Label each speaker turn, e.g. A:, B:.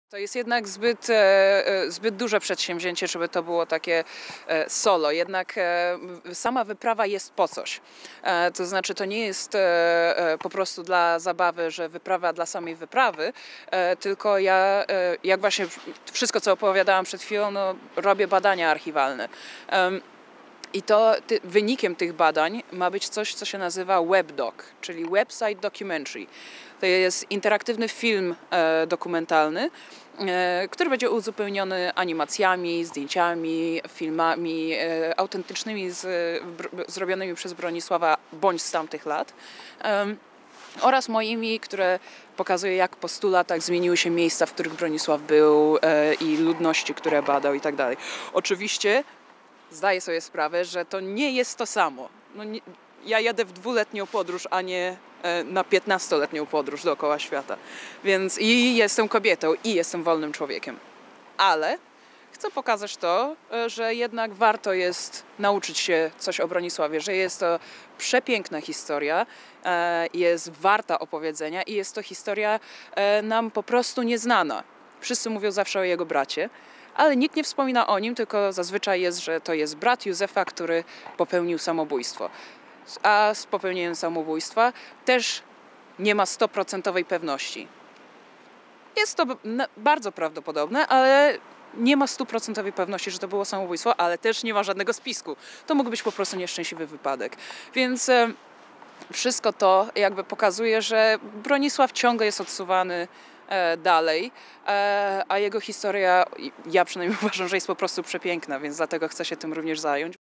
A: To jest jednak zbyt duże przedsięwzięcie, żeby to było takie solo. Jednak sama wyprawa jest po coś. To znaczy, to nie jest po prostu dla zabawy, że wyprawa dla samej wyprawy, tylko ja, jak właśnie wszystko, co opowiadałam przed chwilą, no, robię badania archiwalne. I to wynikiem tych badań ma być coś, co się nazywa WebDoc, czyli Website Documentary. To jest interaktywny film dokumentalny, który będzie uzupełniony animacjami, zdjęciami, filmami autentycznymi, zrobionymi przez Bronisława bądź z tamtych lat. Oraz moimi, które pokazuje, jak po 100 latach zmieniły się miejsca, w których Bronisław był i ludności, które badał i tak dalej. Oczywiście zdaję sobie sprawę, że to nie jest to samo. No nie, ja jadę w 2-letnią podróż, a nie na 15-letnią podróż dookoła świata. Więc i jestem kobietą, i jestem wolnym człowiekiem. Ale chcę pokazać to, że jednak warto jest nauczyć się coś o Bronisławie, że jest to przepiękna historia, jest warta opowiedzenia i jest to historia nam po prostu nieznana. Wszyscy mówią zawsze o jego bracie, ale nikt nie wspomina o nim, tylko zazwyczaj jest, że to jest brat Józefa, który popełnił samobójstwo. A z popełnieniem samobójstwa też nie ma 100% pewności. Jest to bardzo prawdopodobne, ale nie ma 100% pewności, że to było samobójstwo, ale też nie ma żadnego spisku. To mógł być po prostu nieszczęśliwy wypadek. Więc wszystko to jakby pokazuje, że Bronisław ciągle jest odsuwany dalej, a jego historia, ja przynajmniej uważam, że jest po prostu przepiękna, więc dlatego chcę się tym również zająć.